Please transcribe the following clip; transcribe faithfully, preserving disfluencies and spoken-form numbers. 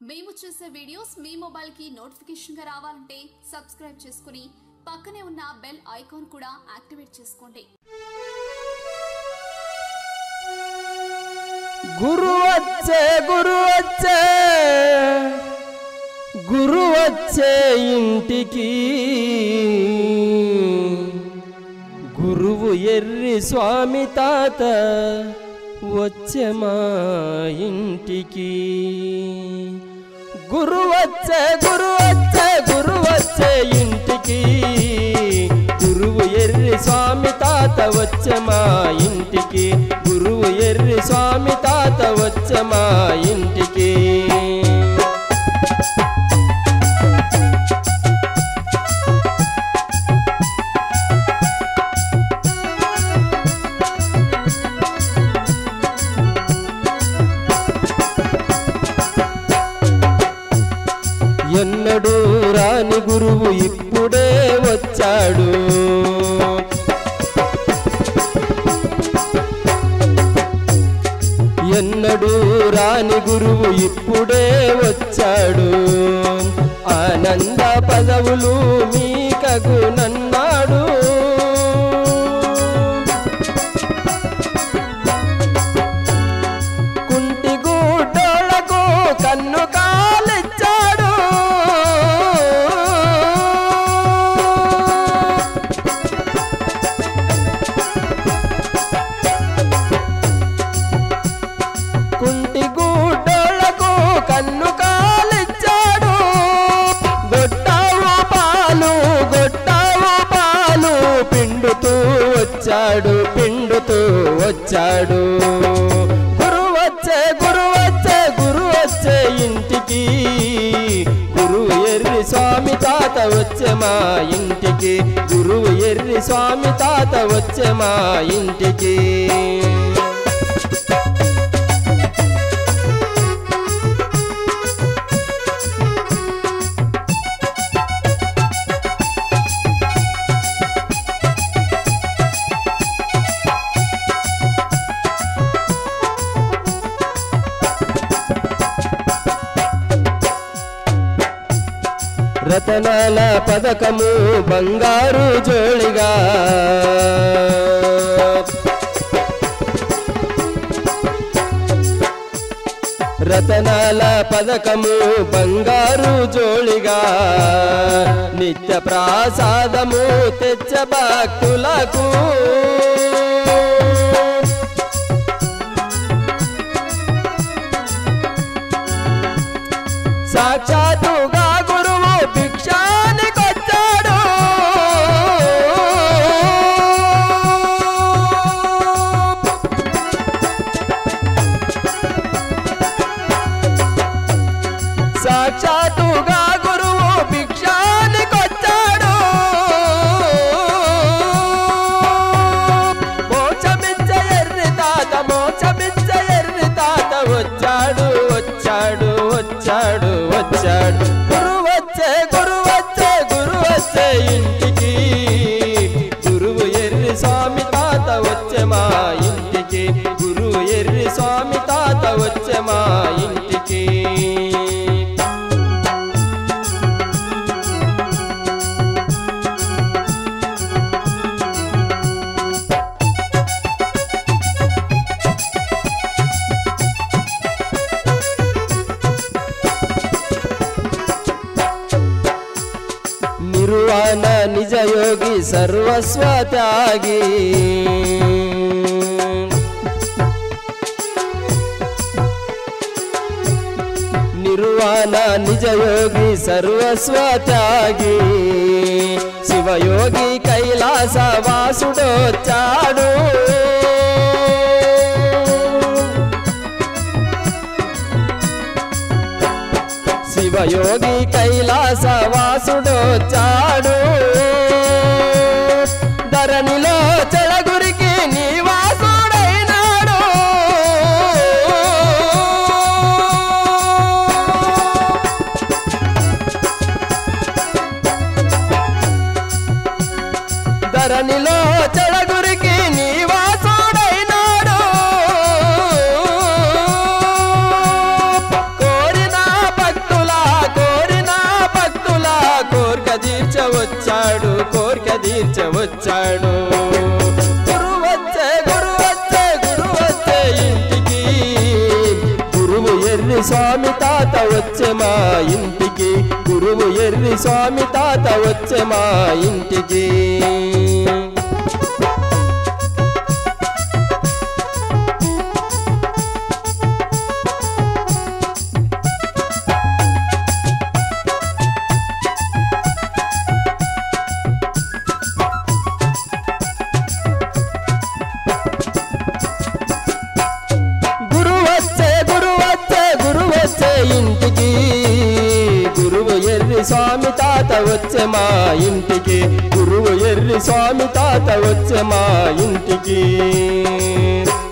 మేము చేసే వీడియోస్ మీ మొబైల్ కి నోటిఫికేషన్ గా రావాలంటే సబ్స్క్రైబ్ చేసుకుని పక్కనే ఉన్న బెల్ ఐకాన్ కూడా యాక్టివేట్ చేసుకోండి. గురు వచ్చే గురు వచ్చే గురు వచ్చే ఇంటికి గురువు ఎర్రి స్వామి తాత వచ్చే మా ఇంటికి. గురు వచ్చే గురు వచ్చే గురు వచ్చే ఇంటికి గురువు ఎర్రి స్వామి తాత వచ్చే మా ఇంటికి. గురువు ఎర్రి స్వామి తాత వచ్చే మా ఇంటికి. ఎన్నడూ రాని గురువు ఇప్పుడే వచ్చాడు. ఎన్నడూ రాని గురువు ఇప్పుడే వచ్చాడు. ఆనంద పదవులు మీకగునన్నాడు. కుంటి గుడ్డోళ్లకు కన్ను కాలిచ్చాడు. కుంటి గుడ్డోళ్లకు కన్ను కాలిచ్చాడు. గొట్టావు పాలు గొట్టావు పాలు పిండుతూ వచ్చాడు పిండుతూ వచ్చాడు. గురు వచ్చే గురు వచ్చే గురు వచ్చే ఇంటికి గురువు ఎర్రి స్వామి తాత వచ్చే మా ఇంటికి. గురువు ఎర్రి స్వామి తాత వచ్చే మా ఇంటికి. రతనాల పదకము బంగారు జోళిగా రతనాల పదకము బంగారు జోళిగా నిత్య ప్రసాదము తెచ్చ భక్తులకు. సాక్షాత్తుగా గురువు భిక్షానికొచ్చాడు. సాక్షాత్తుగా గురువు భిక్షానికొచ్చాడు. మోక్షమిచ్చ ఎర్రి తాత మోక్షమిచ్చ ఎర్రి తాత వచ్చాడు వచ్చాడు వచ్చాడు వచ్చాడు. గురు వచ్చే గురు వచ్చే గురు వచ్చే ఇంటికి గురువు ఎర్రి స్వామి తాత వచ్చే మా ఇంటికి. గురువు ఎర్రి స్వామి తాత వచ్చే మా ఇంటికి. నిర్వాణ నిజయోగి సర్వస్వ త్యాగి నిర్వాణ నిజయోగి సర్వస్వ త్యాగి శివయోగి కైలాస వాసుడొచ్చాడు. శివయోగి కైలాస వాసుడొచ్చాడు. ధరణిలో చెడగురికి నివాసుడైనాడు. ధరణిలో చెడగురికి నివాసుడైనాడు. కోరిన భక్తి తీర్చవచ్చాడు కోరిక తీర్చవచ్చాడు గురువు వచ్చే గురువు వచ్చే గురువు వచ్చే ఇంటికి గురువు ఎర్రి స్వామి తాత వచ్చే మా ఇంటికి గురువు ఎర్రి స్వామి తాత వచ్చే మా ఇంటికి ఇంటికి గురువు ఎర్రి స్వామి తాత వచ్చే మా ఇంటికి గురువు ఎర్రి స్వామి తాత వచ్చే మా ఇంటికి